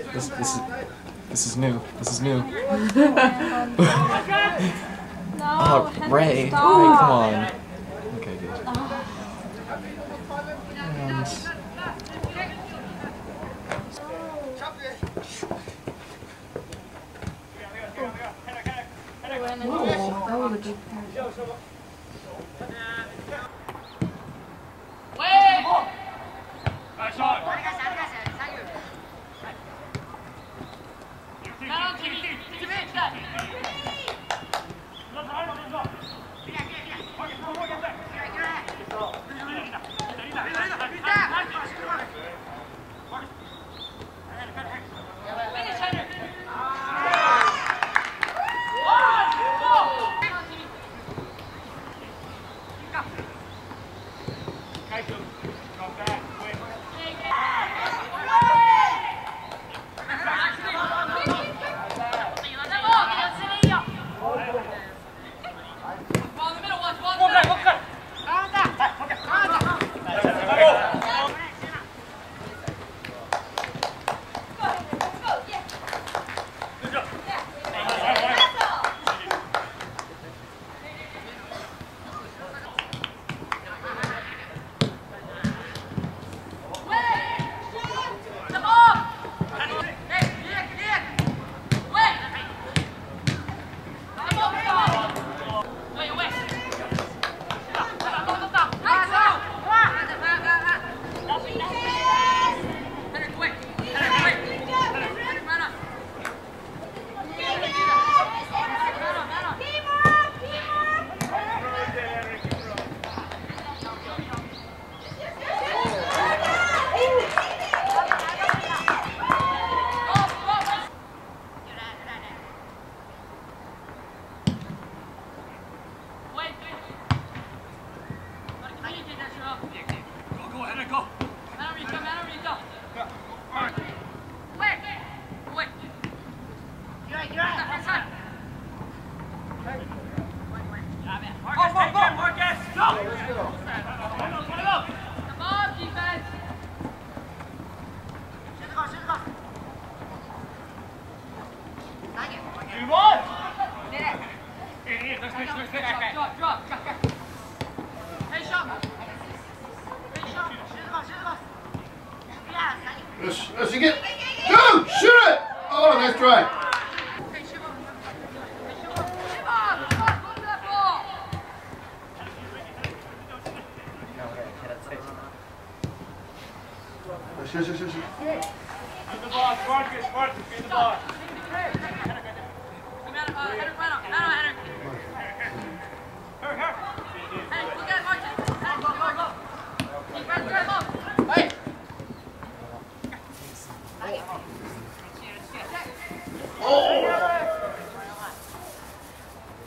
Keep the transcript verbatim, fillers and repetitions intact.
This this is this is new. This is new. Oh, Ray. Ray, come on. Okay, good. And oh, that was a good pass. Let's, let's get. Go! Shoot it! Oh, nice try. Shoot, shoot, shoot, shoot. Get the ball, Marcus, Marcus, get the ball. Oh!